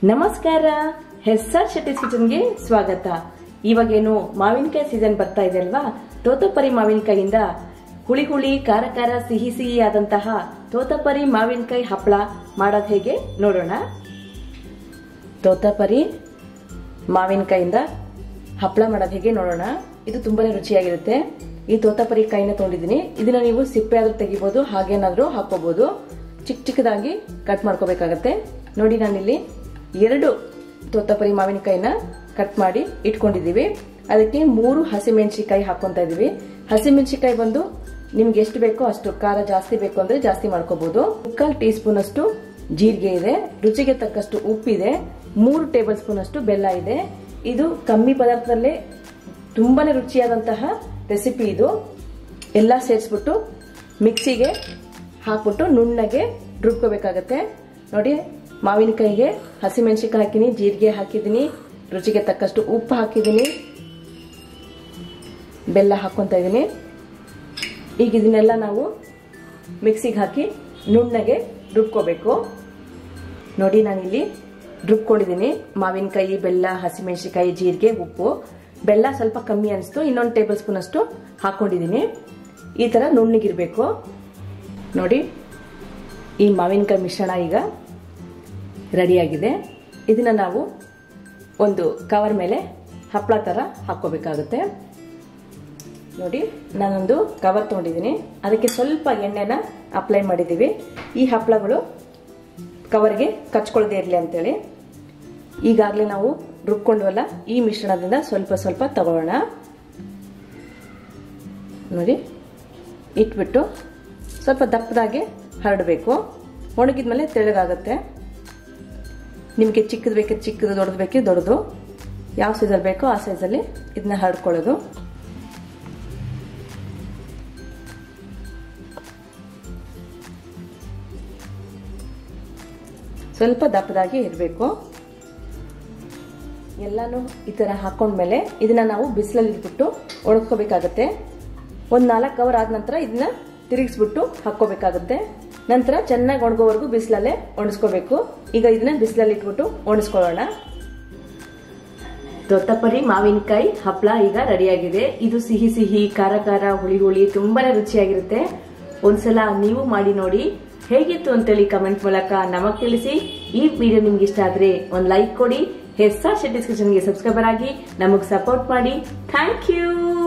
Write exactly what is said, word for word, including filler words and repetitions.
ನಮಸ್ಕಾರ, ಎಸ್.ಆರ್. ಶೆಟ್ಟಿಸ್ ಕಿಚನ್ಗೆ ಸ್ವಾಗತ. ಇವಾಗೇನು ಮಾವಿನಕಾಯಿ ಸೀಸನ್ ಬರ್ತಾ ಇದೆ ಅಲ್ವಾ? ತೋತಪರಿ ಮಾವಿನಕಾಯಿಯಿಂದ ಹುಳಿ ಹುಳಿ ಖಾರ ಖಾರ ಸಿಹಿ ಸಿಹಿ ಆದಂತಹ ತೋತಪರಿ ಮಾವಿನಕಾಯಿ ಹಪ್ಪಳ ಮಾಡೋದು ಹೇಗೆ ನೋಡೋಣ. ತೋತಪರಿ ಮಾವಿನಕಾಯಿಯಿಂದ ಹಪ್ಪಳ ಮಾಡೋದು ಹೇಗೆ ನೋಡೋಣ. ಇದು ತುಂಬಾನೇ ರುಚಿಯಾಗಿರುತ್ತೆ. ಈ ತೋತಪರಿ ಕಾಯಿನ ತಗೊಂಡಿದ್ದೀನಿ. ಇದನ್ನ ನೀವು ಸಿಪ್ಪೆ ಆದ್ರೂ ತೆಗಿಬಹುದು, ಹಾಗೇನಾದ್ರೂ ಹಾಕೋಬಹುದು. ಚಿಕ್ಕ ಚಿಕ್ಕದಾಗಿ ಕಟ್ ಮಾಡ್ಕೋಬೇಕಾಗತ್ತೆ. ನೋಡಿ, ನಾನಿಲ್ಲಿ ಎರಡು ತೋತಪರಿ ಮಾವಿನಕಾಯಿನ ಕಟ್ ಮಾಡಿ ಇಟ್ಕೊಂಡಿದೀವಿ. ಅದಕ್ಕೆ ಮೂರು ಹಸಿಮೆಣಸಿಕಾಯಿ ಹಾಕೊಂತ ಇದೀವಿ. ಹಸಿಮೆಣಸಿಕಾಯಿ ಬಂದು ನಿಮ್ಗೆ ಎಷ್ಟು ಬೇಕೋ ಅಷ್ಟು, ಖಾರ ಜಾಸ್ತಿ ಬೇಕು ಅಂದ್ರೆ ಜಾಸ್ತಿ ಮಾಡ್ಕೋಬಹುದು. ಮುಕ್ಕಾಲ್ ಟೀ ಸ್ಪೂನ್ ಅಷ್ಟು ಜೀರಿಗೆ ಇದೆ, ರುಚಿಗೆ ತಕ್ಕಷ್ಟು ಉಪ್ಪಿದೆ, ಮೂರು ಟೇಬಲ್ ಸ್ಪೂನ್ ಅಷ್ಟು ಬೆಲ್ಲ ಇದೆ. ಇದು ಕಮ್ಮಿ ಪದಾರ್ಥದಲ್ಲೇ ತುಂಬಾನೇ ರುಚಿಯಾದಂತಹ ರೆಸಿಪಿ. ಇದು ಎಲ್ಲ ಸೇರಿಸ್ಬಿಟ್ಟು ಮಿಕ್ಸಿಗೆ ಹಾಕ್ಬಿಟ್ಟು ನುಣ್ಣಗೆ ರುಬ್ಕೋಬೇಕಾಗತ್ತೆ. ನೋಡಿ, ಮಾವಿನಕಾಯಿಗೆ ಹಸಿಮೆಣಸಿಕಾಯಿ ಹಾಕಿನಿ, ಜೀರಿಗೆ ಹಾಕಿದೀನಿ, ರುಚಿಗೆ ತಕ್ಕಷ್ಟು ಉಪ್ಪು ಹಾಕಿದೀನಿ, ಬೆಲ್ಲ ಹಾಕೊಂತ ಇದೀನಿ. ಈಗ ಇದನ್ನೆಲ್ಲ ನಾವು ಮಿಕ್ಸಿಗೆ ಹಾಕಿ ನುಣ್ಣಗೆ ರುಬ್ಕೋಬೇಕು. ನೋಡಿ, ನಾನಿಲ್ಲಿ ರುಬ್ಕೊಂಡಿದ್ದೀನಿ. ಮಾವಿನಕಾಯಿ, ಬೆಲ್ಲ, ಹಸಿಮೆಣಸಿಕಾಯಿ, ಜೀರಿಗೆ, ಉಪ್ಪು. ಬೆಲ್ಲ ಸ್ವಲ್ಪ ಕಮ್ಮಿ ಅನಿಸ್ತು, ಇನ್ನೊಂದು ಟೇಬಲ್ ಸ್ಪೂನ್ ಅಷ್ಟು ಹಾಕೊಂಡಿದ್ದೀನಿ. ಈ ತರ ನುಣ್ಣಗಿರ್ಬೇಕು. ನೋಡಿ, ಈ ಮಾವಿನಕಾಯಿ ಮಿಶ್ರಣ ಈಗ ರೆಡಿಯಾಗಿದೆ. ಇದನ್ನ ನಾವು ಒಂದು ಕವರ್ ಮೇಲೆ ಹಪ್ಪಳ ತರ ಹಾಕೋಬೇಕಾಗುತ್ತೆ. ನೋಡಿ, ನಾನೊಂದು ಕವರ್ ತಗೊಂಡಿದ್ದೀನಿ. ಅದಕ್ಕೆ ಸ್ವಲ್ಪ ಎಣ್ಣೆನ ಅಪ್ಲೈ ಮಾಡಿದ್ದೀವಿ. ಈ ಹಪ್ಪಳಗಳು ಕವರ್ಗೆ ಕಚ್ಕೊಳ್ಳದೆ ಇರಲಿ ಅಂತೇಳಿ. ಈಗಾಗಲೇ ನಾವು ರುಬ್ಕೊಂಡ್ವಲ್ಲ, ಈ ಮಿಶ್ರಣದಿಂದ ಸ್ವಲ್ಪ ಸ್ವಲ್ಪ ತಗೊಳ್ಳೋಣ. ನೋಡಿ, ಇಟ್ಬಿಟ್ಟು ಸ್ವಲ್ಪ ದಪ್ಪದಾಗೆ ಹರಡಬೇಕು. ಒಣಗಿದ್ಮೇಲೆ ತೆಳ್ಳಗಾಗುತ್ತೆ. ನಿಮಗೆ ಚಿಕ್ಕದು ಬೇಕಿದ್ರೆ ಚಿಕ್ಕದು, ದೊಡ್ಡದು ಬೇಕಿದ್ರೆ ದೊಡ್ಡದು, ಯಾವ ಸೈಜಲ್ಲಿ ಬೇಕೋ ಆ ಸೈಜಲ್ಲಿ ಇದನ್ನ ಹರಡ್ಕೊಳ್ಳೋದು. ಸ್ವಲ್ಪ ದಪ್ಪದಾಗಿ ಇರಬೇಕು. ಎಲ್ಲಾನು ಈ ತರ ಹಾಕೊಂಡ್ಮೇಲೆ ಇದನ್ನ ನಾವು ಬಿಸಿಲಲ್ಲಿ ಇಟ್ಬಿಟ್ಟು ಒಣಗ್ಕೋಬೇಕಾಗತ್ತೆ. ಒಂದ್ ನಾಲ್ಕು ಅವರ್ ಆದ ನಂತರ ಇದನ್ನ ತಿರುಗಿಸ್ಬಿಟ್ಟು ಹಾಕೋಬೇಕಾಗುತ್ತೆ. ನಂತರ ಚೆನ್ನಾಗಿ ಒಣಗೋವರೆಗೂ ಬಿಸಿಲಲ್ಲೇ ಒಣಸ್ಕೋಬೇಕು. ಈಗ ಇದನ್ನ ಬಿಸಿಲಲ್ಲಿ ಇಟ್ಬಿಟ್ಟು ಒಣಸ್ಕೊಳ್ಳೋಣ. ತೋತಪರಿ ಮಾವಿನಕಾಯಿ ಹಪ್ಪಳ ಈಗ ರೆಡಿಯಾಗಿದೆ. ಇದು ಸಿಹಿ ಸಿಹಿ, ಖಾರ ಖಾರ, ಹುಳಿ ಹುಳಿ, ತುಂಬಾನೇ ರುಚಿಯಾಗಿರುತ್ತೆ. ಒಂದ್ಸಲ ನೀವು ಮಾಡಿ ನೋಡಿ. ಹೇಗಿತ್ತು ಅಂತೇಳಿ ಕಮೆಂಟ್ ಮೂಲಕ ನಮಗ್ ತಿಳಿಸಿ. ಈ ವಿಡಿಯೋ ನಿಮ್ಗೆ ಇಷ್ಟ ಆದ್ರೆ ಒಂದ್ ಲೈಕ್ ಕೊಡಿ. ಎಸ್.ಆರ್. ಶೆಟ್ಟಿಸ್ ಕಿಚನ್ಗೆ ಸಬ್ಸ್ಕ್ರೈಬರ್ ಆಗಿ ನಮಗ್ ಸಪೋರ್ಟ್ ಮಾಡಿ. Thank you.